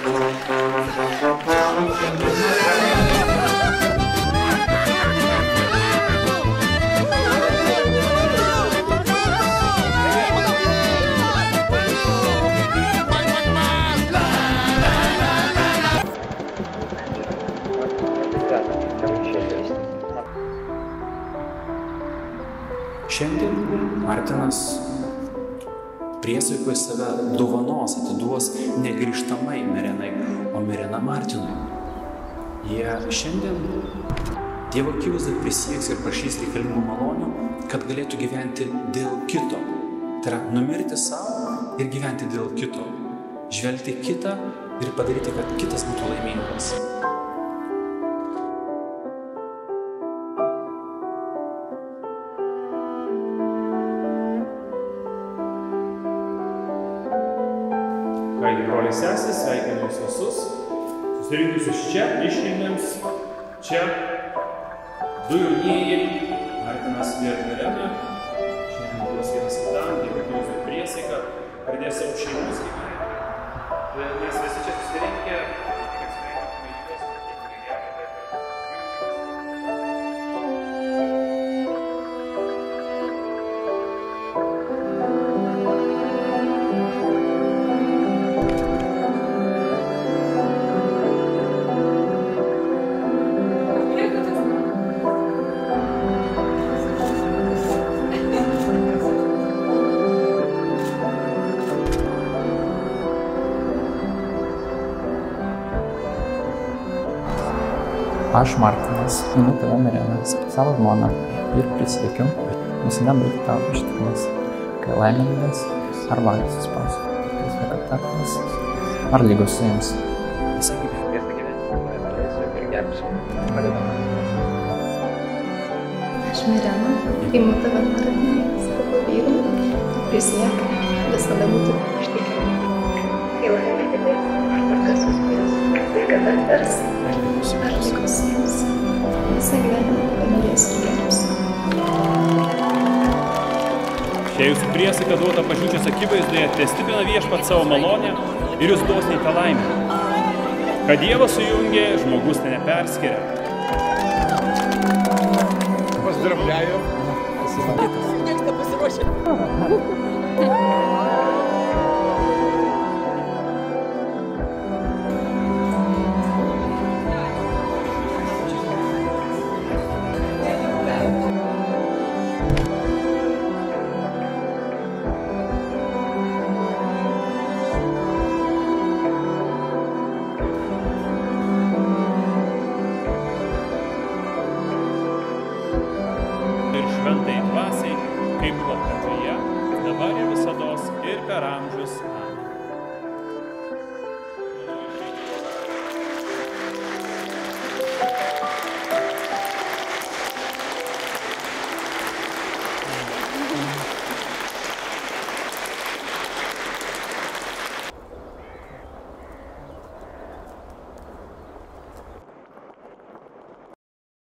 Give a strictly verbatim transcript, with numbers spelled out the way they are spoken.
Šiandien Martinas priesaikoj save dovanos atiduos negrįžtamai Mirenai, o Mirena Martinui. Jie šiandien Dievo akivaizdoj prisieks ir prašys reikalingų malonių, kad galėtų gyventi dėl kito. Tai yra numirti savo ir gyventi dėl kito. Žvelgti kitą ir padaryti, kad kitas būtų laimingas. Kągi, broliai sesis, sveikinu jūs visus, susirinkusius čia, iškilmėms, čia du jaunieji, Martinas ir Mirena, šiandien duos vienas kitam, Dievo akivaizdoj priesaiką, pradės savo šeimos gyvenimą. Mes visi čia susirinkę, kad sveikintume juos, kurie gelbėja per Aš, Martinas, minu tave, Mirena, savo žmoną ir prisiekiu visada būti tau ištikimas, kai laimingas ar vargas suspaus, kai sveikatas ar lygos su jums. Visą gyvenimą paleisiu ir gerbsiu. Aš, Mirena, imu tave, Martinai, savo vyru ir prisiekiu visada būti ištikima, kai laimingas ar vargas suspaus, kai sveikatas ar lygos su jums. Visą gyvenimą pamylėsiu ir gerbsiu. Šią jūsų priesaiką duotą bažnyčios akivaizdoje testiprina Viešpats savo malonę ir jūs dosniai tą laimę. Kad Dievas sujungė, žmogus ten neperskiria. Поздравляю. Спасибо. Pasiruošę. Ir šventai dvasiai, kaip buvo pradžioje, dabar ir visados, ir per amžius. Amen.